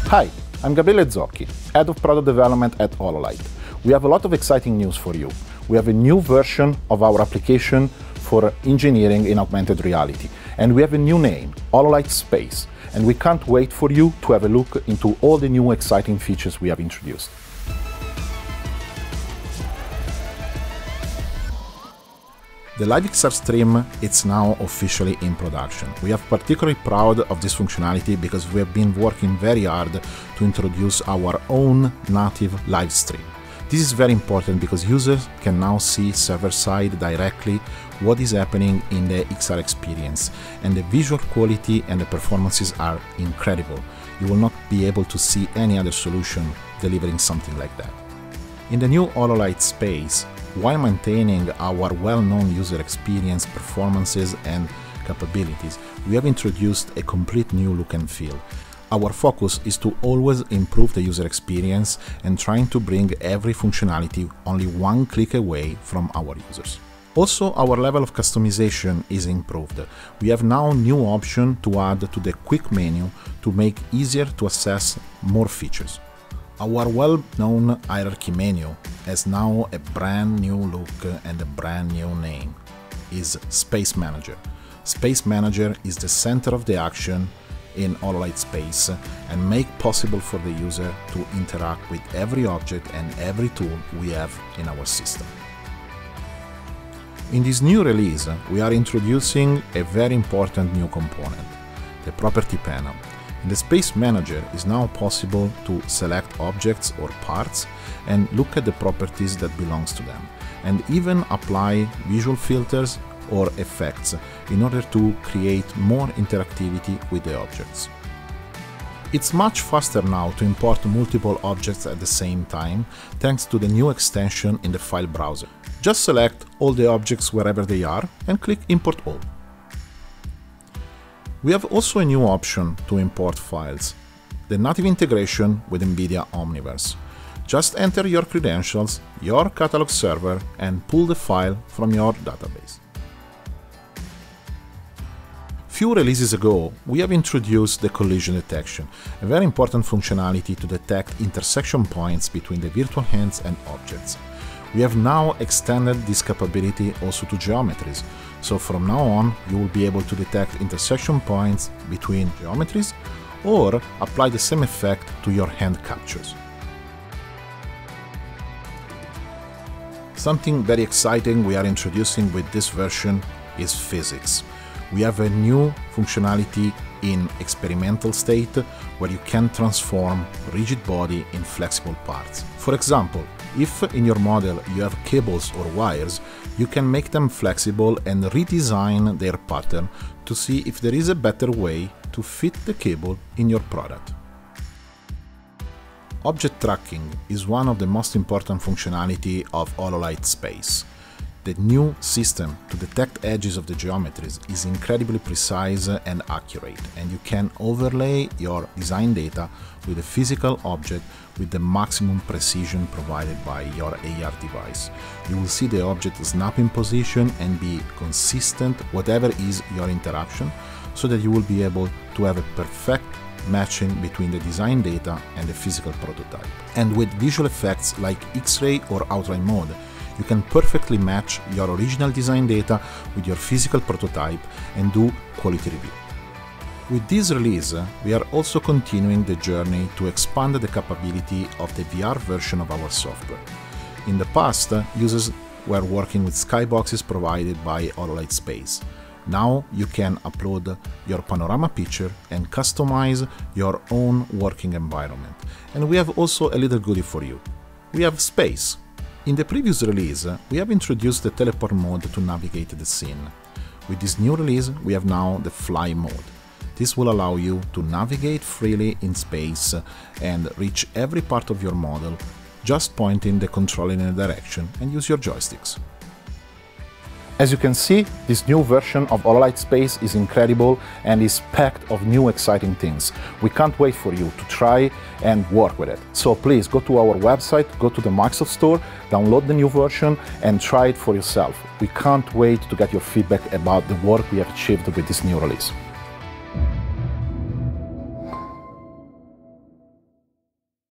Hi, I'm Gabriele Zocchi, Head of Product Development at Hololight. We have a lot of exciting news for you. We have a new version of our application for engineering in augmented reality. And we have a new name, Hololight Space. And we can't wait for you to have a look into all the new exciting features we have introduced. The Live XR stream is now officially in production. We are particularly proud of this functionality because we have been working very hard to introduce our own native live stream. This is very important because users can now see server-side directly what is happening in the XR experience, and the visual quality and the performances are incredible. You will not be able to see any other solution delivering something like that. In the new Hololight Space, while maintaining our well-known user experience, performances and capabilities, we have introduced a complete new look and feel. Our focus is to always improve the user experience and trying to bring every functionality only one click away from our users. Also, our level of customization is improved. We have now new option to add to the quick menu to make easier to access more features. Our well-known hierarchy menu has now a brand new look and a brand new name. Is Space Manager. Space Manager is the center of the action in Hololight Space and make possible for the user to interact with every object and every tool we have in our system. In this new release, we are introducing a very important new component, the Property Panel. In the Space Manager, it is now possible to select objects or parts and look at the properties that belongs to them, and even apply visual filters or effects in order to create more interactivity with the objects. It's much faster now to import multiple objects at the same time thanks to the new extension in the file browser. Just select all the objects wherever they are and click Import All. We have also a new option to import files, the native integration with Nvidia Omniverse. Just enter your credentials, your catalog server, and pull the file from your database. Few releases ago, we have introduced the collision detection, a very important functionality to detect intersection points between the virtual hands and objects. We have now extended this capability also to geometries, so from now on you will be able to detect intersection points between geometries or apply the same effect to your hand captures. Something very exciting we are introducing with this version is physics. We have a new functionality in experimental state where you can transform rigid body in flexible parts. For example, if in your model you have cables or wires, you can make them flexible and redesign their pattern to see if there is a better way to fit the cable in your product. Object tracking is one of the most important functionality of Hololight Space. The new system to detect edges of the geometries is incredibly precise and accurate, and you can overlay your design data with a physical object with the maximum precision provided by your AR device. You will see the object snap in position and be consistent whatever is your interaction, so that you will be able to have a perfect matching between the design data and the physical prototype. And with visual effects like X-ray or outline mode, you can perfectly match your original design data with your physical prototype and do quality review. With this release, we are also continuing the journey to expand the capability of the VR version of our software. In the past, users were working with skyboxes provided by Hololight Space. Now you can upload your panorama picture and customize your own working environment. And we have also a little goodie for you. We have Space. In the previous release, we have introduced the teleport mode to navigate the scene. With this new release, we have now the fly mode. This will allow you to navigate freely in space and reach every part of your model, just pointing the controller in a direction and use your joysticks. As you can see, this new version of Hololight Space is incredible and is packed of new exciting things. We can't wait for you to try and work with it. So please go to our website, go to the Microsoft Store, download the new version and try it for yourself. We can't wait to get your feedback about the work we have achieved with this new release.